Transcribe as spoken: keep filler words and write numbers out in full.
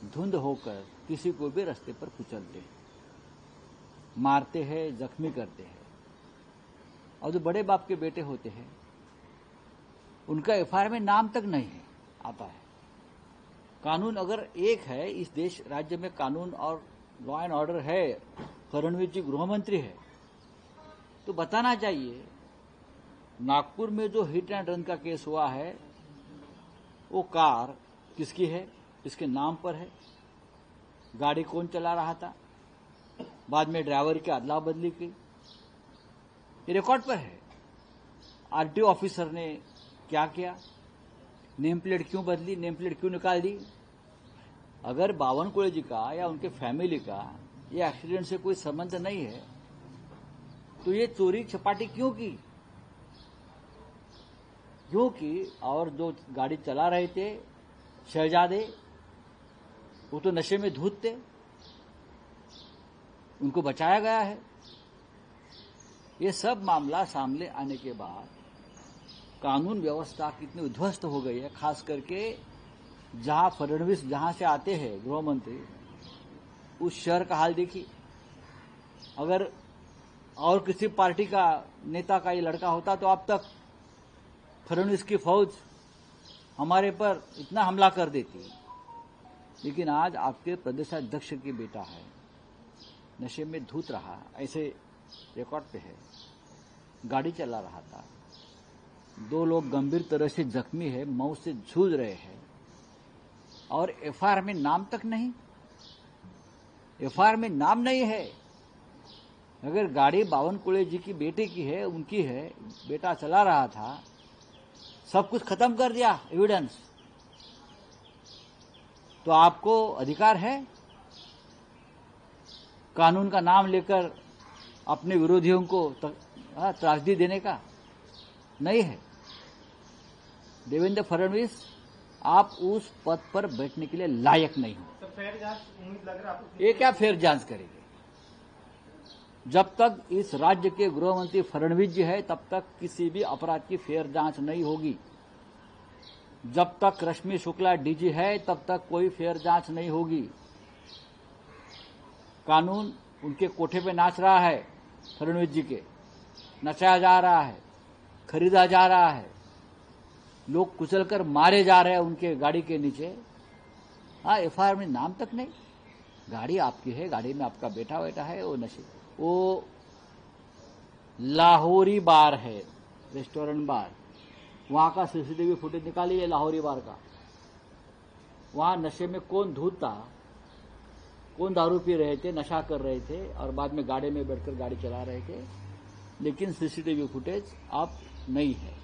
धुंध होकर किसी को भी रास्ते पर कुचलते हैं, मारते हैं, जख्मी करते हैं। और जो बड़े बाप के बेटे होते हैं उनका एफ आई आर में नाम तक नहीं है आता है। कानून अगर एक है, इस देश राज्य में कानून और लॉ एंड ऑर्डर है, फडणवीस जी गृह मंत्री है, तो बताना चाहिए। नागपुर में जो हिट एंड रन का केस हुआ है वो कार किसकी है, किसके नाम पर है, गाड़ी कौन चला रहा था, बाद में ड्राइवर की अदला बदली की, ये रिकॉर्ड पर है। आरटीओ ऑफिसर ने क्या किया, नेम प्लेट क्यों बदली, नेम प्लेट क्यों निकाल दी। अगर बावनकुळे जी का या उनके फैमिली का ये एक्सीडेंट से कोई संबंध नहीं है तो ये चोरी चपाटी क्यों की, क्योंकि और जो गाड़ी चला रहे थे शहजादे, वो तो नशे में धूत थे, उनको बचाया गया है। ये सब मामला सामने आने के बाद कानून व्यवस्था कितनी उध्वस्त हो गई है, खास करके जहां फडणवीस जहां से आते हैं गृह मंत्री, उस शहर का हाल देखिए। अगर और किसी पार्टी का नेता का ये लड़का होता तो अब तक फडणवीस की फौज हमारे पर इतना हमला कर देती। लेकिन आज आपके प्रदेशाध्यक्ष की बेटा है, नशे में धूत रहा, ऐसे रिकॉर्ड पे है, गाड़ी चला रहा था, दो लोग गंभीर तरह से जख्मी है, मौत से जूझ रहे हैं और एफ आई आर में नाम तक नहीं। एफ आई आर में नाम नहीं है। अगर गाड़ी बावनकुळे जी की बेटे की है, उनकी है, बेटा चला रहा था, सब कुछ खत्म कर दिया एविडेंस, तो आपको अधिकार है कानून का नाम लेकर अपने विरोधियों को त्रासदी देने का? नहीं है। देवेंद्र फडणवीस, आप उस पद पर बैठने के लिए लायक नहीं हो। तो फेयर जांच उम्मीद लग रहा है? ये क्या फेयर जांच करेंगे? जब तक इस राज्य के गृह मंत्री फडणवीस जी है तब तक किसी भी अपराध की फेयर जांच नहीं होगी। जब तक रश्मि शुक्ला डीजी है तब तक कोई फेयर जांच नहीं होगी। कानून उनके कोठे पे नाच रहा है, फडणवीस जी के नचाया जा रहा है, खरीदा जा रहा है, लोग कुचलकर मारे जा रहे हैं उनके गाड़ी के नीचे। हाँ, एफ आई आर में नाम तक नहीं। गाड़ी आपकी है, गाड़ी में आपका बेटा बेटा है, वो नशे, वो लाहौरी बार है, रेस्टोरेंट बार, वहां का सीसीटीवी फुटेज निकालिए लाहौरी बार का। वहां नशे में कौन धूत था, कौन दारू पी रहे थे, नशा कर रहे थे और बाद में गाड़ी में बैठकर गाड़ी चला रहे थे, लेकिन सीसीटीवी फुटेज अब नहीं है।